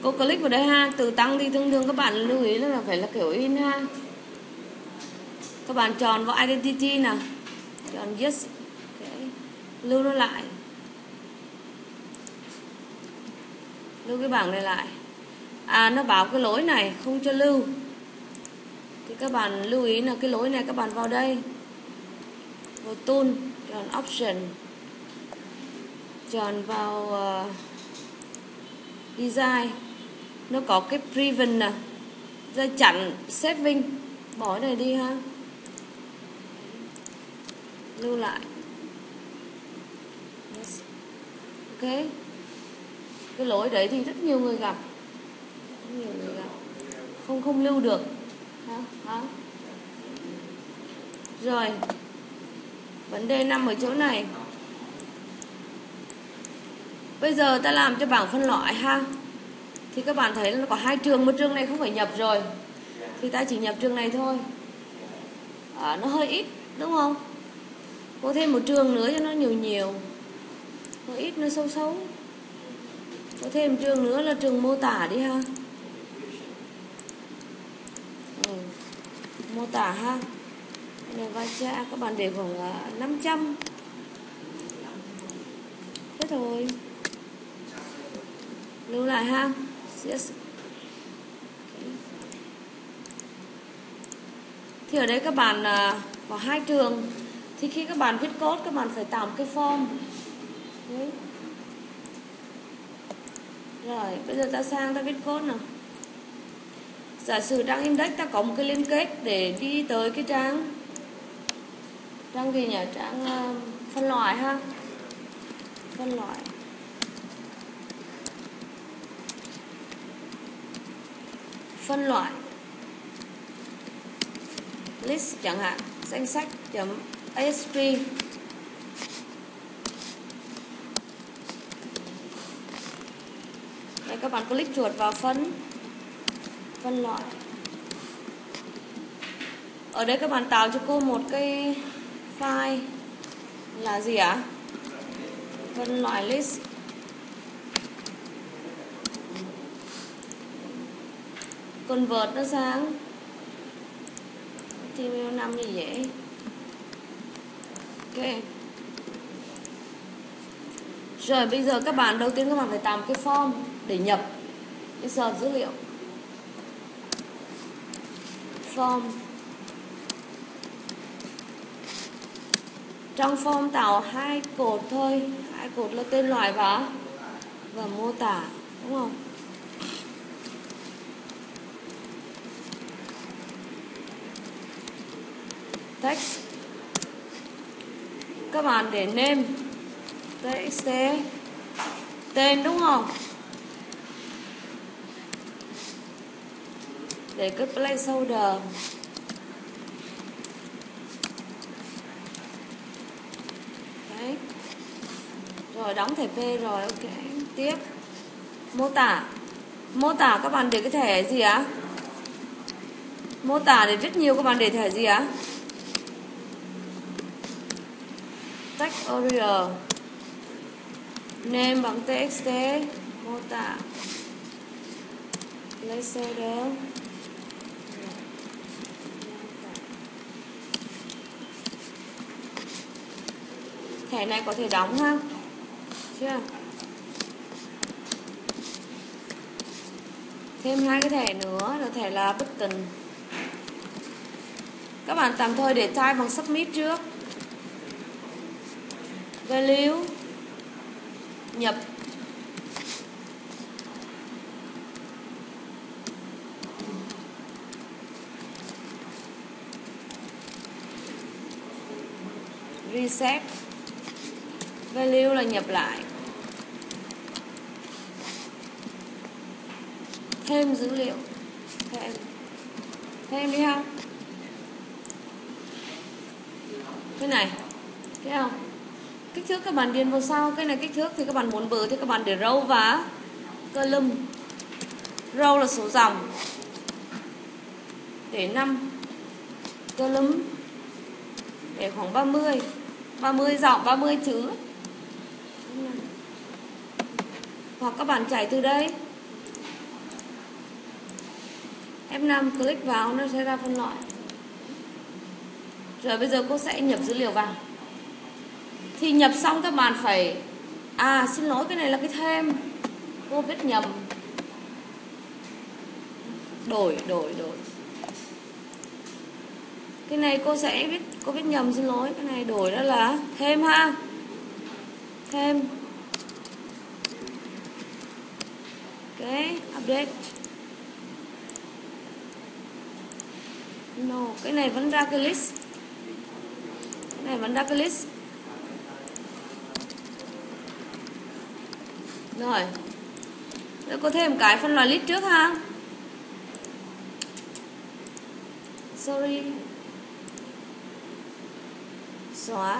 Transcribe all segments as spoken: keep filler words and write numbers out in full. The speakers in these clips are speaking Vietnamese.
Cô click vào đây ha. Từ tăng thì thường thường các bạn lưu ý là phải là kiểu in ha. Các bạn chọn vào identity nào, chọn yes, okay. Lưu nó lại, lưu cái bảng này lại. À, nó bảo cái lối này không cho lưu thì các bạn lưu ý là cái lối này các bạn vào đây, vào tool, chọn option, chọn vào uh, design, nó có cái prevent nè, ra chặn saving, bỏ cái này đi ha, lưu lại. Yes. Ok, cái lỗi đấy thì rất nhiều người gặp, rất nhiều người gặp không không lưu được hả? Hả? Rồi vấn đề nằm ở chỗ này. Bây giờ ta làm cho bảng phân loại ha, thì các bạn thấy là nó có hai trường, một trường này không phải nhập rồi thì ta chỉ nhập trường này thôi. À, nó hơi ít đúng không? Có thêm một trường nữa cho nó nhiều nhiều, nó ít nó sâu sâu. Có thêm trường nữa là trường mô tả đi ha. Ừ. Mô tả ha. Này vai cha các bạn để khoảng năm trăm. Hết rồi. Lưu lại ha. Yes. Thì ở đây các bạn có hai trường. Thì khi các bạn viết code các bạn phải tạo một cái form. Đấy. Rồi, bây giờ ta sang ta viết code nào. Giả sử trang index ta có một cái liên kết để đi tới cái trang trang gì nhỉ? Trang uh, phân loại ha. Phân loại. Phân loại. List chẳng hạn, danh sách chấm asp. Đây các bạn click chuột vào phân phân loại. Ở đây các bạn tạo cho cô một cái file là gì ạ? Phân loại list. Convert nó sang hát tê em lờ năm như vậy. Ok. Rồi bây giờ các bạn đầu tiên các bạn phải tạo một cái form để nhập insert dữ liệu. Form. Trong form tạo hai cột thôi, hai cột là tên loại và và mô tả, đúng không? Text. Các bạn để name txt tên đúng không? Để cái placeholder. Đấy. Rồi đóng thẻ P rồi, ok. Tiếp. Mô tả. Mô tả các bạn để cái thẻ gì á? Mô tả để rất nhiều, các bạn để thẻ gì á? Text area. Name bằng txt, mô tả. Placeholder. Thẻ này có thể đóng ha. Chưa? Thêm hai cái thẻ nữa là thẻ là button. Các bạn tạm thời để type bằng submit trước. Value nhập. Reset. Value là nhập lại. Thêm dữ liệu. Thêm. Thêm đi ha. Cái này. Thấy không? Kích thước các bạn điền vào sau. Cái này kích thước thì các bạn muốn bự thì các bạn để row và column. Row là số dòng. Để năm. Column để khoảng ba mươi. ba mươi dòng, ba mươi chữ. Hoặc các bạn chạy từ đây. F năm click vào nó sẽ ra phân loại. Rồi bây giờ cô sẽ nhập dữ liệu vào. Thì nhập xong các bạn phải, à xin lỗi, cái này là cái thêm, cô viết nhầm, đổi đổi đổi cái này cô sẽ viết, cô viết nhầm, xin lỗi, cái này đổi đó là thêm ha, thêm. Ok, update. No, cái này vẫn ra cái list, cái này vẫn ra cái list. Rồi, để cô thêm cái phân loại list trước ha. Sorry, xóa.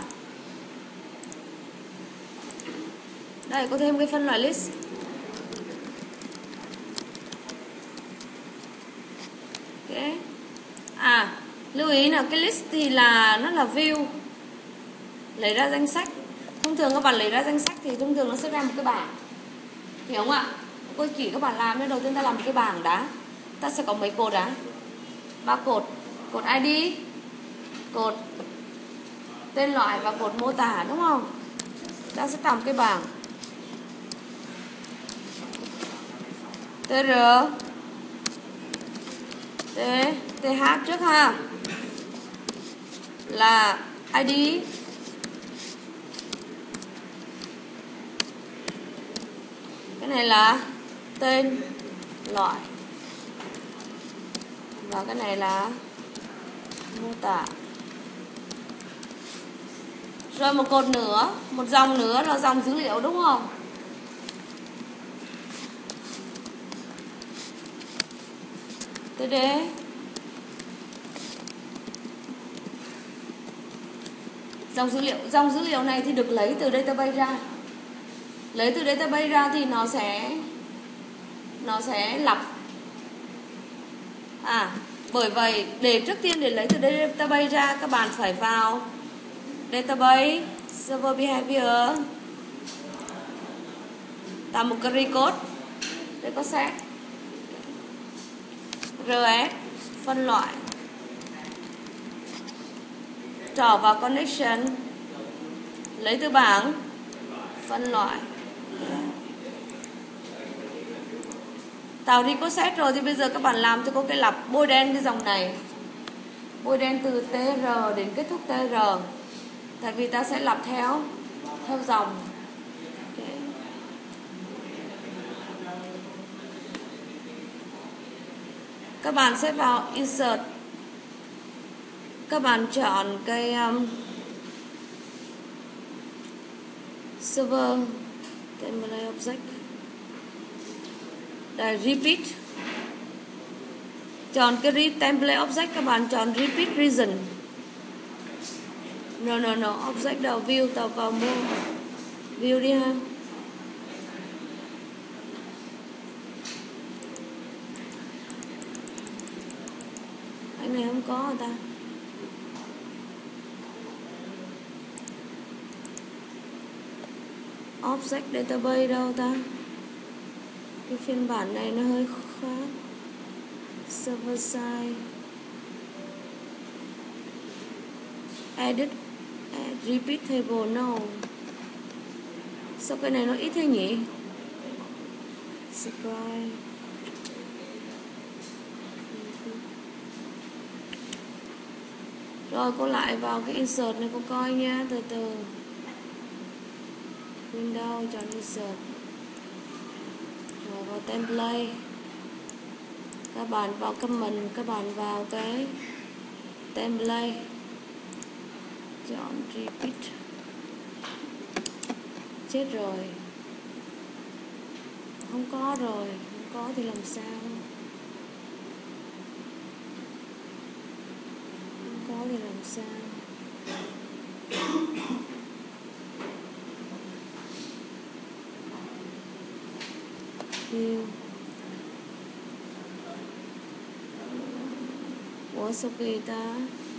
Đây, cô thêm cái phân loại list. Ok. À, lưu ý là cái list thì là nó là view, lấy ra danh sách. Thông thường các bạn lấy ra danh sách thì thông thường nó sẽ ra một cái bảng, hiểu không ạ? Cô chỉ các bạn làm nên đầu tiên ta làm một cái bảng đã. Ta sẽ có mấy cột đã, ba cột, cột i đê, cột tên loại và cột mô tả, đúng không? Ta sẽ làm cái bảng tr t th trước ha, là i đê, cái này là tên loại, và cái này là mô tả. Rồi một cột nữa, một dòng nữa là dòng dữ liệu, đúng không? td. Dòng dữ liệu, dòng dữ liệu này thì được lấy từ database ra. Lấy từ database ra thì nó sẽ nó sẽ lọc. À, bởi vậy để trước tiên để lấy từ database ra, các bạn phải vào database, server behavior, tạo một cái record để có set rs phân loại, trỏ vào connection, lấy từ bảng phân loại, tạo record set rồi thì bây giờ các bạn làm cho cô cái lặp bôi đen cái dòng này, bôi đen từ tr đến kết thúc tr, tại vì ta sẽ lặp theo theo dòng. Okay. Các bạn sẽ vào insert, các bạn chọn cái um, server template object, đây repeat, chọn cái template object, các bạn chọn repeat region. No no no, object đầu view, tạo vào mô view đi ha. Anh này không có người ta. Object database đâu ta? Cái phiên bản này nó hơi khác. Server side, edit, add, repeat table, no. Sao cái này nó ít thế nhỉ? Subscribe. Rồi cô lại vào cái insert này cô coi nha, từ từ. Windows, chọn insert, rồi vào template, các bạn vào comment, các bạn vào cái template, chọn repeat. Chết rồi, không có rồi, không có thì làm sao? Không có thì làm sao? View. Ủa sao kỳ ta?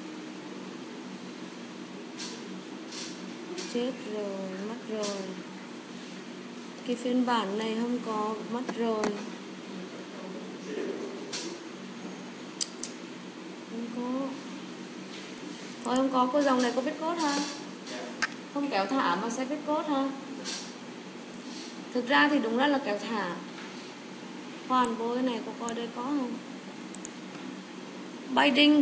Chết rồi, mất rồi. Cái phiên bản này không có, mất rồi. Thôi không có, cô dòng này có viết code ha. Không kéo thả mà sẽ viết code ha. Thực ra thì đúng ra là kéo thả. Hoàn bộ cái này cô coi đây có không? Binding.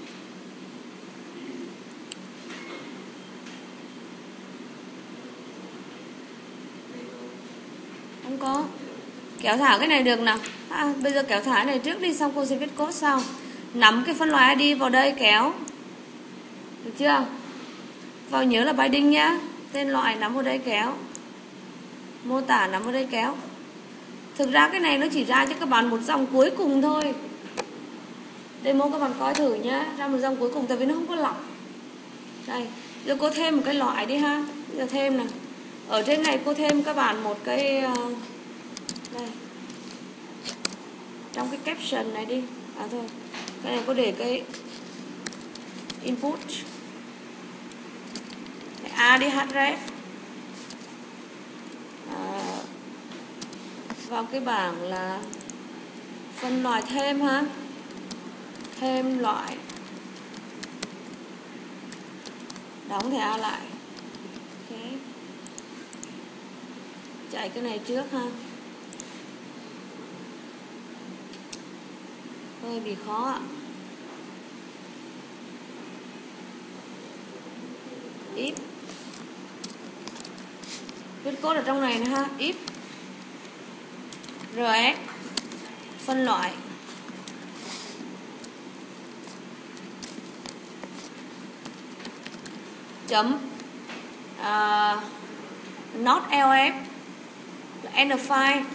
Không có. Kéo thả cái này được nào. À, bây giờ kéo thả cái này trước đi, xong cô sẽ viết code sau. Nắm cái phân loại i đê vào đây kéo. Được chưa? Vào nhớ là binding nhá. Tên loại nắm vào đây kéo. Mô tả nắm vào đây kéo. Thực ra cái này nó chỉ ra cho các bạn một dòng cuối cùng thôi. Demo các bạn coi thử nhá. Ra một dòng cuối cùng tại vì nó không có lọc. Đây, giờ cô thêm một cái loại đi ha. Giờ thêm này. Ở trên này cô thêm các bạn một cái đây. Trong cái caption này đi. À thôi. Cái này cô để cái input. A đi href. À, vào cái bảng là phân loại thêm ha. Thêm loại. Đóng thẻ A lại. Ok. Chạy cái này trước ha. Hơi bị khó ạ. If. Viết code ở trong này nữa ha. If rs phân loại chấm uh, not elf là end of file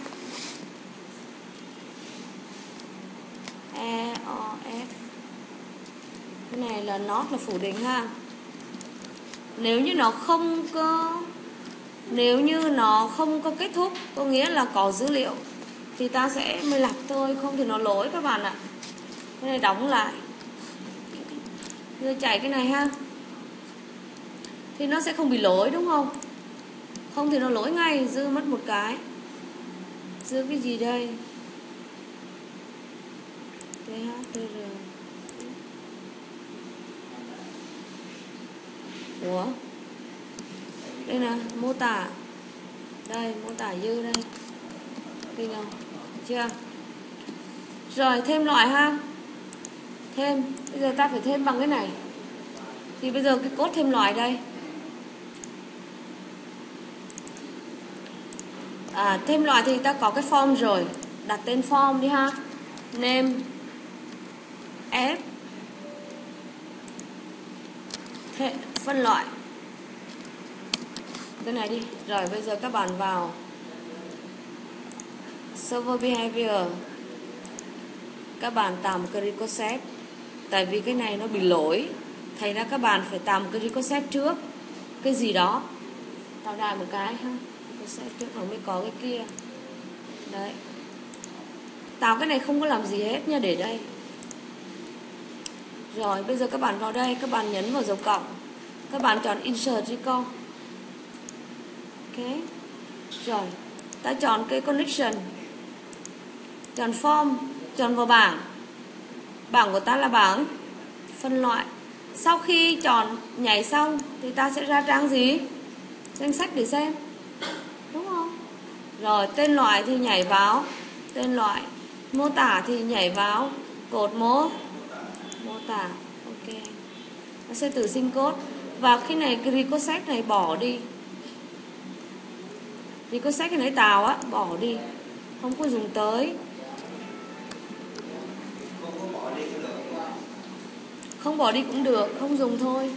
e o f. Cái này là not là phủ định ha. Nếu như nó không có Nếu như nó không có kết thúc, có nghĩa là có dữ liệu, thì ta sẽ mới lặp thôi. Không thì nó lỗi các bạn ạ. Cái này đóng lại. Rồi chạy cái này ha. Thì nó sẽ không bị lỗi đúng không? Không thì nó lỗi ngay. Dư mất một cái. Dư cái gì đây? tê hát tê rờ. Ủa? Đây nè, mô tả. Đây, mô tả dư đây. Kinh không? Chưa? Rồi, thêm loại ha. Thêm. Bây giờ ta phải thêm bằng cái này. Thì bây giờ cái code thêm loại đây. À, thêm loại thì ta có cái form rồi. Đặt tên form đi ha. Name F Thế, phân loại cái này đi. Rồi bây giờ các bạn vào server behavior, các bạn tạo một cái record set. Tại vì cái này nó bị lỗi, thành ra các bạn phải tạo một cái record set trước. Cái gì đó tạo đại một cái ha. Record set trước nó mới có cái kia. Đấy. Tạo cái này không có làm gì hết nha, để đây. Rồi bây giờ các bạn vào đây, các bạn nhấn vào dấu cộng. Các bạn chọn insert record. Ok. Rồi, ta chọn cái connection. Chọn form, chọn vào bảng. Bảng của ta là bảng phân loại. Sau khi chọn nhảy xong thì ta sẽ ra trang gì? Danh sách để xem. Đúng không? Rồi, tên loại thì nhảy vào tên loại. Mô tả thì nhảy vào cột mô mô tả. Ok. Nó sẽ tự sinh code. Và cái này, cái record set này bỏ đi. Record set cái này tạo á, bỏ đi. Không có dùng tới. Không bỏ đi cũng được, không dùng thôi.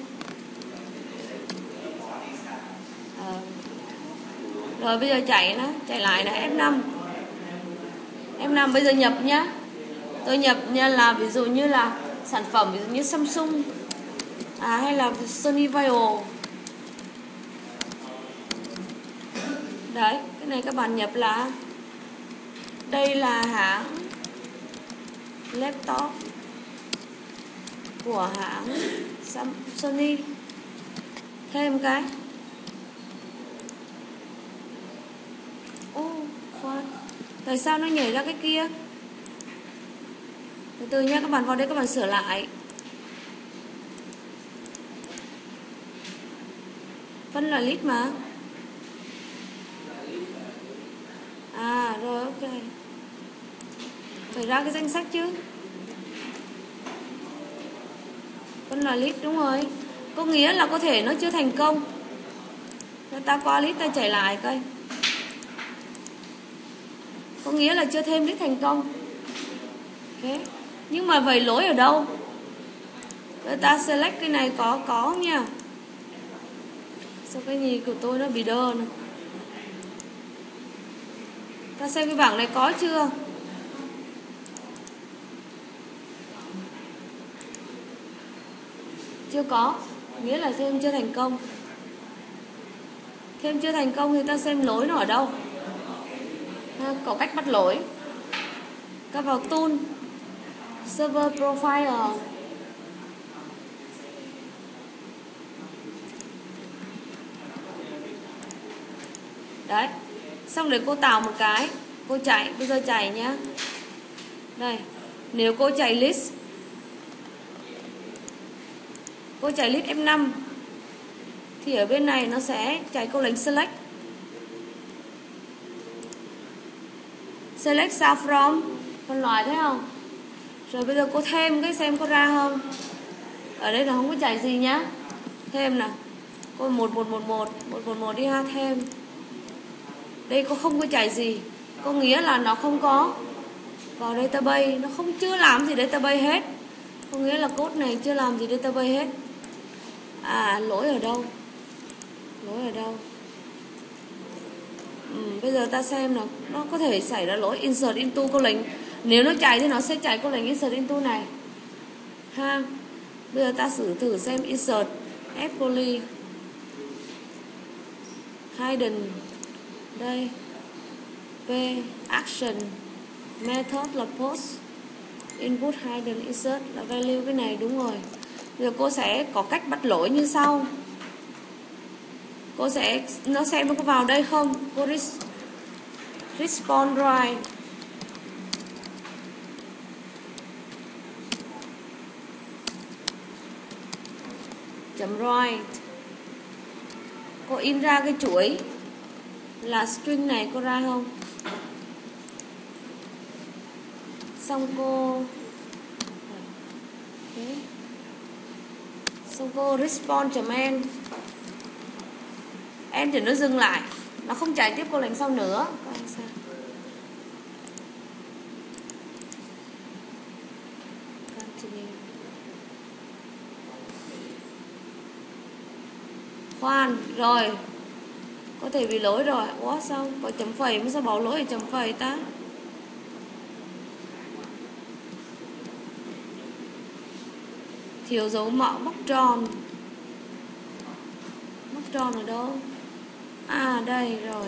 À. Rồi bây giờ chạy nó, chạy lại là F năm. F năm bây giờ nhập nhá. Tôi nhập nha, là ví dụ như là sản phẩm ví dụ như Samsung à, hay là Sony Vaio. Đấy, cái này các bạn nhập là đây là hãng laptop của hãng Sony. Thêm cái. Ô, khoan. Tại sao nó nhảy ra cái kia? Từ từ nha, các bạn vào đây các bạn sửa lại. Phân loại list mà. À rồi, ok. Phải ra cái danh sách chứ. Phân loại list đúng rồi. Có nghĩa là có thể nó chưa thành công. Ta qua list ta chạy lại coi. Có nghĩa là chưa thêm list thành công. Ok. Nhưng mà vậy lỗi ở đâu? Rồi ta select cái này có có không nha? Sao cái gì của tôi nó bị đơ nữa? Ta xem cái bảng này có chưa? Chưa có, nghĩa là thêm chưa thành công. Thêm chưa thành công thì ta xem lỗi nó ở đâu. Ha, có cách bắt lỗi. Ta vào tool, server profile. Đấy. Xong để cô tạo một cái. Cô chạy, bây giờ chạy nhá. Đây, nếu cô chạy list, cô chạy list F năm thì ở bên này nó sẽ chạy câu lệnh select. Select sao from, phân loại thấy không? Rồi bây giờ cô thêm cái xem có ra không. Ở đây là không có chạy gì nhá. Thêm nè. Cô một một một một một một một đi ha, thêm. Đây cô không có chạy gì. Có nghĩa là nó không có vào database, nó không chưa làm gì database hết. Có nghĩa là code này chưa làm gì database hết. À, lỗi ở đâu? Lỗi ở đâu? Ừ, bây giờ ta xem nào, nó có thể xảy ra lỗi insert into câu lệnh. Nếu nó chạy thì nó sẽ chạy câu lệnh insert into này. Ha. Bây giờ ta thử thử xem insert f poly hidden đây p action method là post input hidden insert là value cái này đúng rồi. Bây giờ cô sẽ có cách bắt lỗi như sau. Cô sẽ nó xem nó có vào đây không. Cô respond right. Chấm right. Cô in ra cái chuỗi là string này, cô ra không? Xong cô okay. Xong cô respond chấm end. End thì nó dừng lại, nó không chạy tiếp câu lệnh sau nữa. Khoan, rồi có thể bị lỗi rồi. Ủa sao có chấm phẩy mà sao bỏ lỗi ở chấm phẩy ta? Thiếu dấu mọ móc tròn. Móc tròn ở đâu? À đây rồi.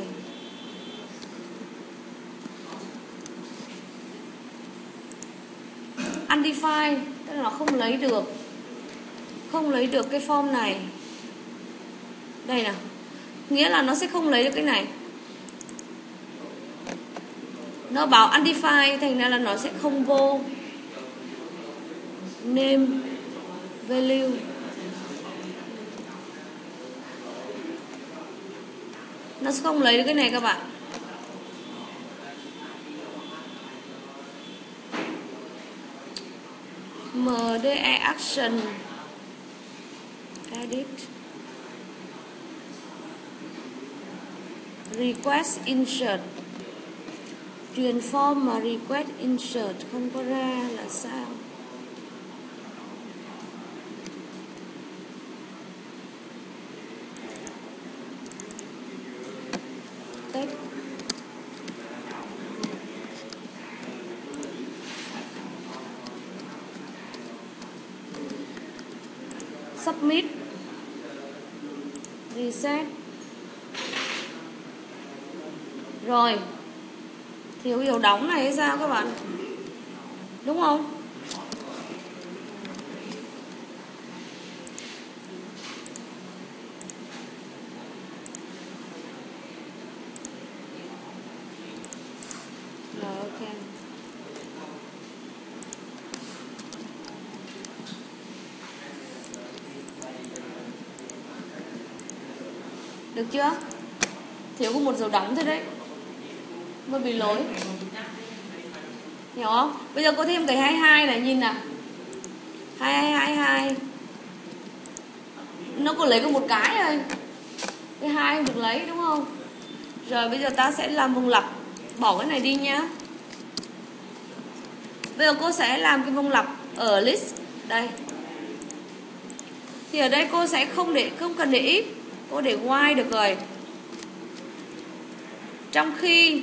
Undefined, tức là nó không lấy được. Không lấy được cái form này. Đây nào. Nghĩa là nó sẽ không lấy được cái này. Nó bảo undefined, thành ra là nó sẽ không vô name value. Nó sẽ không lấy được cái này các bạn. mde action edit request insert. Truyền form mà request insert không có ra là sao? Text. Submit. Reset. Rồi. Thiếu dấu đóng này hay sao các bạn? Đúng không? Rồi ok. Được chưa? Thiếu có một dấu đóng thôi đấy, mới bị lỗi. Hiểu không? Bây giờ cô thêm cái hai mươi hai này, nhìn nào. hai hai hai hai. Nó có lấy có một cái thôi. Cái hai không được lấy đúng không? Rồi bây giờ ta sẽ làm vùng lặp. Bỏ cái này đi nhá. Bây giờ cô sẽ làm cái vùng lặp ở list đây. Thì ở đây cô sẽ không để không cần để if, cô để while được rồi. Trong khi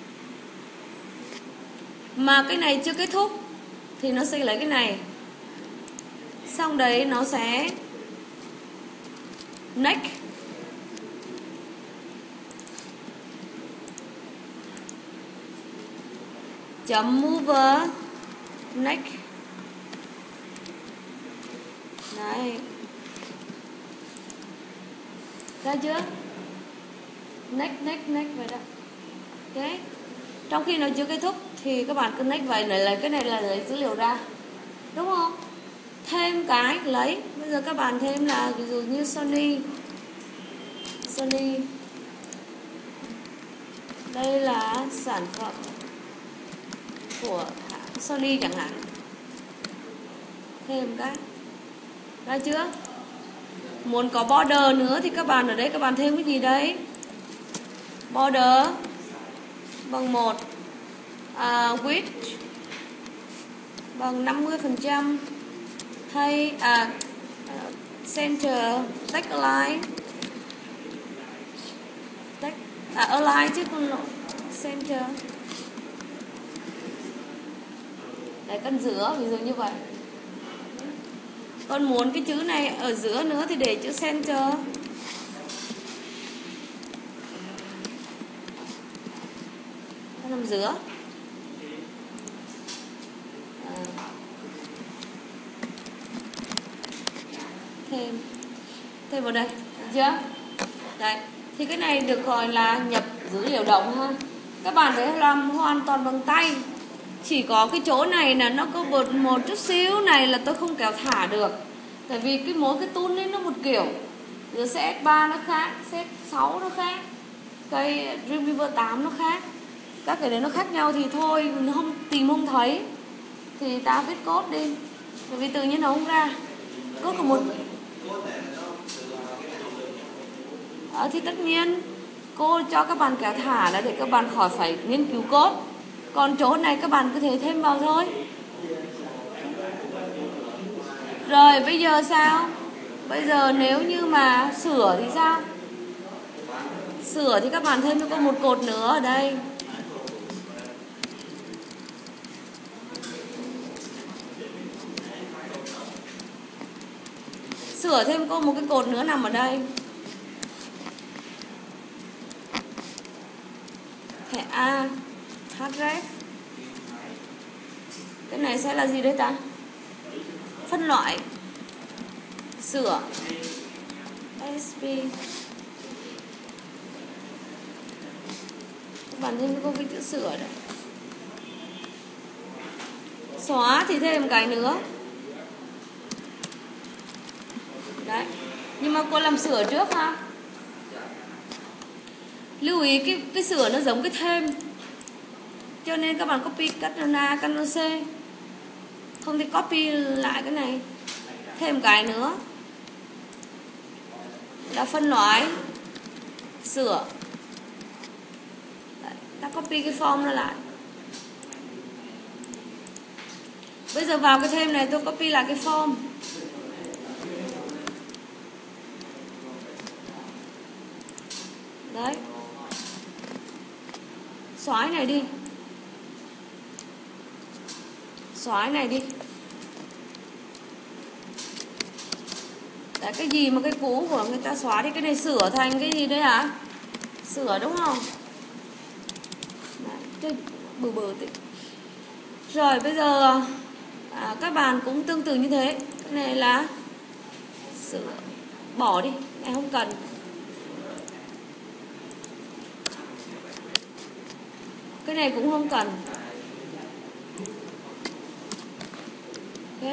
mà cái này chưa kết thúc thì nó sẽ lấy cái này. Xong đấy nó sẽ next. Chấm mover next. Đấy. Ra chưa? Next, next, next vậy đó. Ok. Trong khi nó chưa kết thúc thì các bạn cứ next vậy, này là cái này là lấy dữ liệu ra. Đúng không? Thêm cái lấy. Bây giờ các bạn thêm là ví dụ như Sony. Sony. Đây là sản phẩm của Sony chẳng hạn. Thêm cái. Ra chưa? Muốn có border nữa thì các bạn ở đây các bạn thêm cái gì đấy? Border bằng một, à, width bằng năm mươi phần trăm, hay à, center text align, text, à, align chứ không lộn, center. Đấy, căn giữa ví dụ như vậy. Còn muốn cái chữ này ở giữa nữa thì để chữ center. Nó nằm giữa. À. Thêm. Thêm vào đây. Được chưa? Đấy. Thì cái này được gọi là nhập dữ liệu động ha. Các bạn phải làm hoàn toàn bằng tay. Chỉ có cái chỗ này là nó có một, một chút xíu này là tôi không kéo thả được. Tại vì cái mỗi cái tool ấy nó một kiểu. Giữa xê ét ba nó khác, xê ét sáu nó khác, cái Dreamweaver tám nó khác. Các cái đấy nó khác nhau thì thôi, nó không tìm không thấy thì ta viết code đi. Bởi vì tự nhiên nó không ra. Code của một à, thì tất nhiên cô cho các bạn kéo thả là để các bạn khỏi phải nghiên cứu code. Còn chỗ này các bạn có thể thêm vào thôi. Rồi bây giờ sao? Bây giờ nếu như mà sửa thì sao? Sửa thì các bạn thêm cho cô một cột nữa ở đây. Sửa thêm cô một cái cột nữa nằm ở đây. Thẻ A, href. Cái này sẽ là gì đấy ta? Phân loại. Sửa ét pê. Các bạn thêm có cái chữ sửa đấy. Xóa thì thêm một cái nữa. Đấy. Nhưng mà cô làm sửa trước ha. Lưu ý cái, cái sửa nó giống cái thêm. Cho nên các bạn copy Ctrl A, Ctrl C. Không thì copy lại cái này. Thêm một cái nữa là phân loại sửa. Đấy, ta copy cái form nó lại. Bây giờ vào cái thêm này tôi copy lại cái form. Đấy. Xóa này đi. Xóa này đi. Đấy, cái gì mà cái cũ của người ta xóa đi, cái này sửa thành cái gì đấy hả? Sửa đúng không? Đấy, bự bự tí. Rồi bây giờ à, các bạn cũng tương tự như thế. Cái này là sửa. Bỏ đi, này không cần. Cái này cũng không cần. Ok.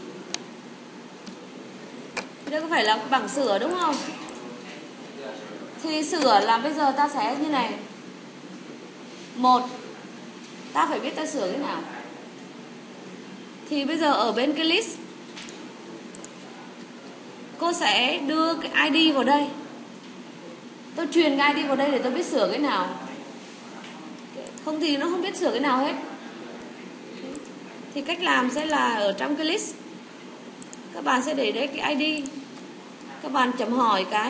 Đây có phải là bảng sửa đúng không? Thì sửa là bây giờ ta sẽ như này. Một, ta phải biết ta sửa cái nào. Thì bây giờ ở bên cái list, cô sẽ đưa cái i đê vào đây. Tôi truyền cái i đê vào đây để tôi biết sửa cái nào. Không thì nó không biết sửa cái nào hết. Thì cách làm sẽ là ở trong cái list, các bạn sẽ để đấy cái i đê, các bạn chấm hỏi cái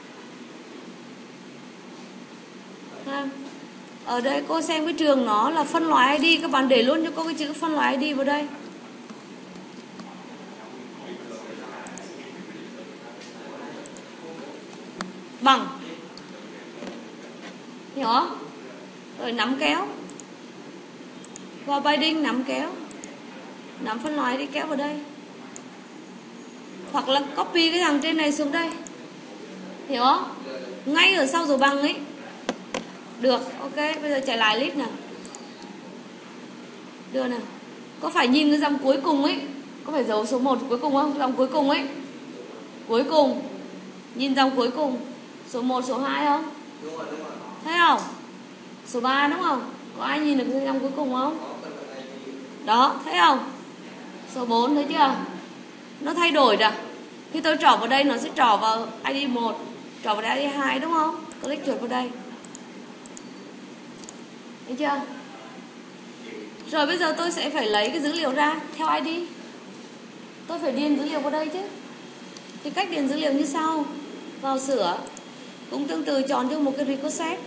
ha. Ở đây cô xem cái trường nó là phân loại i đê, các bạn để luôn cho cô cái chữ phân loại i đê vào đây. Bằng, hiểu không? Rồi nắm kéo, và binding nắm kéo, nắm phân loại đi kéo vào đây, hoặc là copy cái thằng trên này xuống đây, hiểu không? Ngay ở sau dấu bằng ấy. Được, ok. Bây giờ chạy lại list nào. Đưa nào. Có phải nhìn cái dòng cuối cùng ấy, có phải dấu số một cuối cùng không? Dòng cuối cùng ấy, cuối cùng, nhìn dòng cuối cùng, số một, số hai không? Thấy không? Số ba đúng không? Có ai nhìn được cái dòng cuối cùng không? Đó, thấy không? Số bốn, thấy chưa? Nó thay đổi rồi. Khi tôi trỏ vào đây nó sẽ trỏ vào i đê một, trỏ vào đây i đê hai đúng không? Click chuột vào đây. Thấy chưa? Rồi bây giờ tôi sẽ phải lấy cái dữ liệu ra theo i đê. Tôi phải điền dữ liệu vào đây chứ. Thì cách điền dữ liệu như sau. Vào sửa, cũng tương tự chọn cho một cái record set.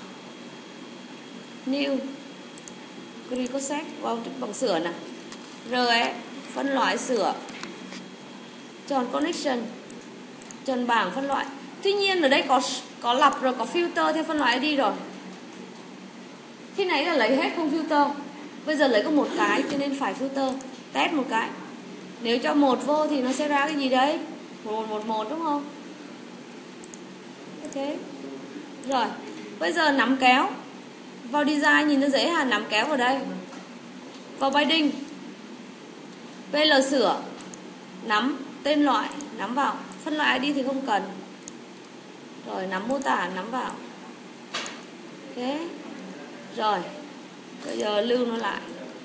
New record set, vào bằng sửa nè. Rồi phân loại sửa, chọn connection, chọn bảng phân loại. Tuy nhiên ở đây có có lọc rồi, có filter theo phân loại i đê rồi. Khi nãy là lấy hết không filter, bây giờ lấy có một cái cho nên phải filter. Test một cái, nếu cho một vô thì nó sẽ ra cái gì đấy, một một một đúng không? Ok. Rồi bây giờ nắm kéo, vào design nhìn nó dễ hà, nắm kéo vào đây, vào binding, pê lờ sửa, nắm tên loại, nắm vào, phân loại i đê thì không cần. Rồi nắm mô tả, nắm vào. Ok. Rồi bây giờ lưu nó lại.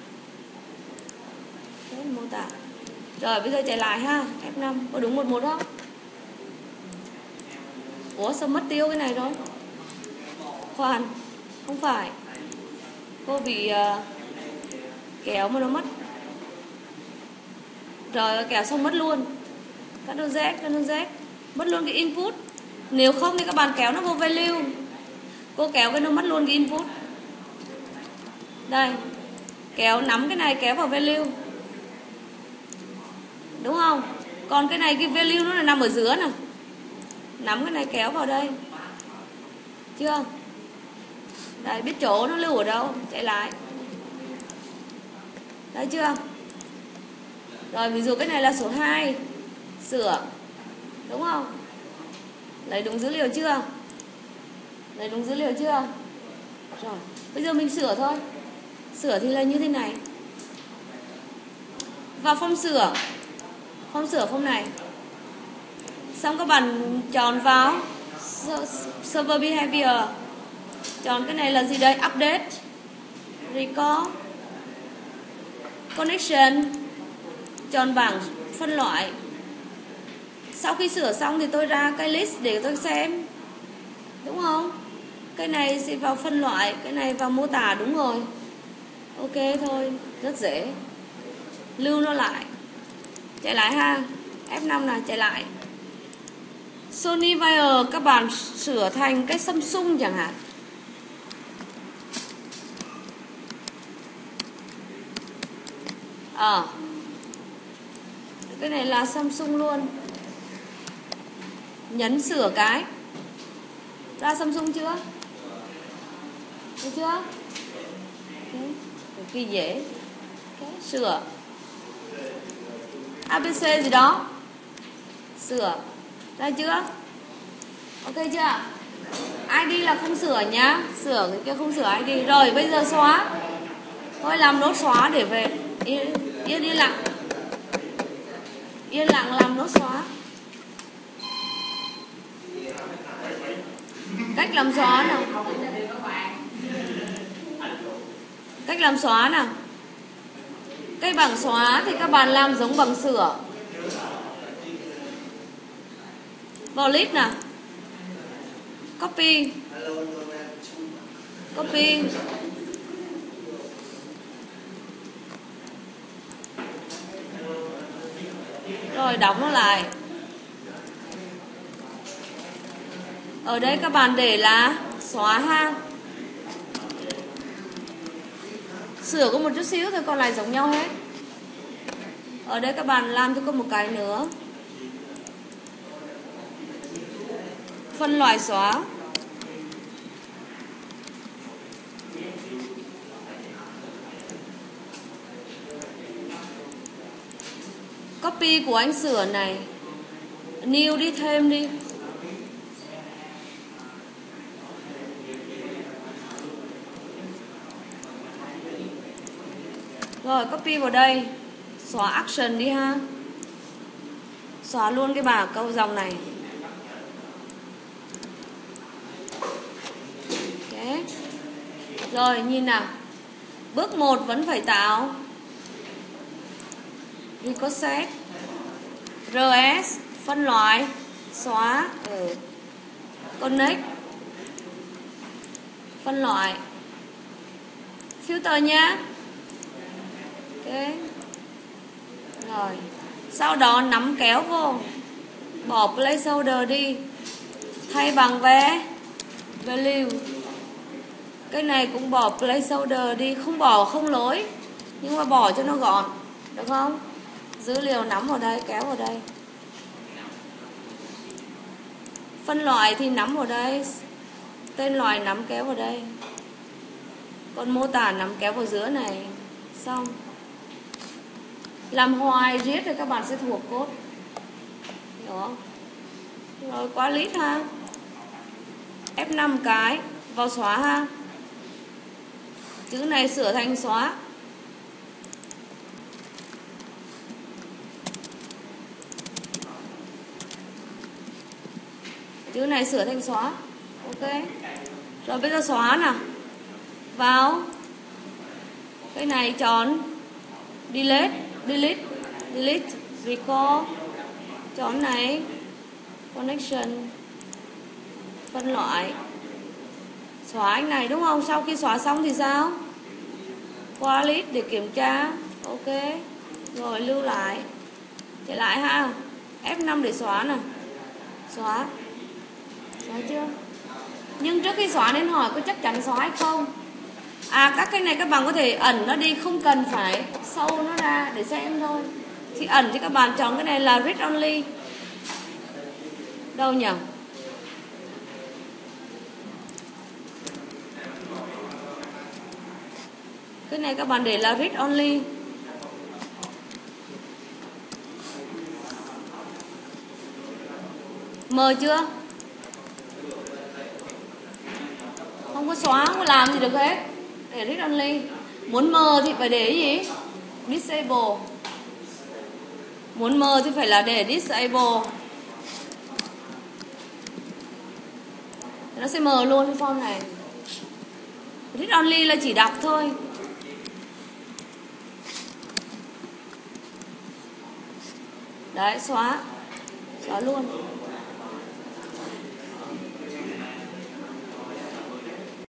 Okay, mô tả. Rồi bây giờ chạy lại ha, ép năm, có đúng một một không? Ủa sao mất tiêu cái này rồi? Khoan, không phải, cô bị uh, kéo mà nó mất. Rồi kéo xong mất luôn. Ctrl Z, Ctrl Z, mất luôn cái input. Nếu không thì các bạn kéo nó vô value. Cô kéo cái nó mất luôn cái input. Đây, kéo nắm cái này kéo vào value, đúng không? Còn cái này cái value nó là nằm ở giữa nè, nắm cái này kéo vào đây, chưa? Đây, biết chỗ nó lưu ở đâu, chạy lại. Đấy chưa? Rồi ví dụ cái này là số hai, sửa, đúng không? Lấy đúng dữ liệu chưa? Lấy đúng dữ liệu chưa? Rồi, bây giờ mình sửa thôi. Sửa thì là như thế này. Vào form sửa, form sửa form này. Xong các bạn chọn vào server behavior, chọn cái này là gì đây? Update, record, connection, chọn bảng phân loại. Sau khi sửa xong thì tôi ra cái list để tôi xem, đúng không? Cái này sẽ vào phân loại, cái này vào mô tả, đúng rồi. Ok thôi, rất dễ. Lưu nó lại, chạy lại ha, ép năm là chạy lại. Sony Vaio các bạn sửa thành cái Samsung chẳng hạn. Ờ à, cái này là Samsung luôn. Nhấn sửa cái, ra Samsung chưa? Được chưa? Okay. Cực kỳ dễ. Okay. Sửa a bê xê gì đó, sửa ra chưa? Ok chưa? i đê là không sửa nhá, sửa cái kia không sửa i đê. Rồi bây giờ xóa, thôi làm nốt xóa để về. Yên yên, yên lặng, yên lặng làm nốt xóa. Cách làm xóa nào. Cách làm xóa nào. Cái bảng xóa thì các bạn làm giống bằng sửa. Vào list nào. Copy. Copy. Rồi đóng nó lại. Ở đây các bạn để là xóa ha. Sửa có một chút xíu thôi, còn lại giống nhau hết. Ở đây các bạn làm cho có một cái nữa. Phân loại xóa. Copy của anh sửa này. New đi, thêm đi. Rồi copy vào đây. Xóa action đi ha. Xóa luôn cái bảng câu dòng này. Ok. Rồi nhìn nào. Bước một vẫn phải tạo record set, rờ ét, phân loại, xóa, ừ. Connect, phân loại, filter nhá. Ok. Rồi. Sau đó nắm kéo vô. Bỏ placeholder đi. Thay bằng vé value. Cái này cũng bỏ placeholder đi. Không bỏ không lỗi, nhưng mà bỏ cho nó gọn. Được không? Dữ liệu nắm vào đây, kéo vào đây. Phân loại thì nắm vào đây. Tên loại nắm kéo vào đây. Còn mô tả nắm kéo vào giữa này. Xong. Làm hoài riết thì các bạn sẽ thuộc code. Hiểu không? Rồi quá list ha. ép năm cái. Vào xóa ha. Chữ này sửa thành xóa. Chữ này sửa thành xóa. Ok. Rồi bây giờ xóa nào. Vào. Cái này chọn delete, delete, delete, record. Chọn này connection, phân loại. Xóa anh này đúng không? Sau khi xóa xong thì sao? Qua list để kiểm tra. Ok. Rồi lưu lại. Trở lại ha. ép năm để xóa nè. Xóa. Xóa chưa? Nhưng trước khi xóa nên hỏi có chắc chắn xóa hay không. À các cái này các bạn có thể ẩn nó đi, không cần phải sâu nó ra để xem thôi. Thì ẩn thì các bạn chọn cái này là read only. Đâu nhỉ? Cái này các bạn để là read only. Mờ chưa? Không có xóa, không có làm gì được hết. Để read only. Muốn mờ thì phải để gì? Disable. Muốn mờ thì phải là để disable. Nó sẽ mờ luôn cái form này. Read only là chỉ đọc thôi. Đấy, xóa. Xóa luôn.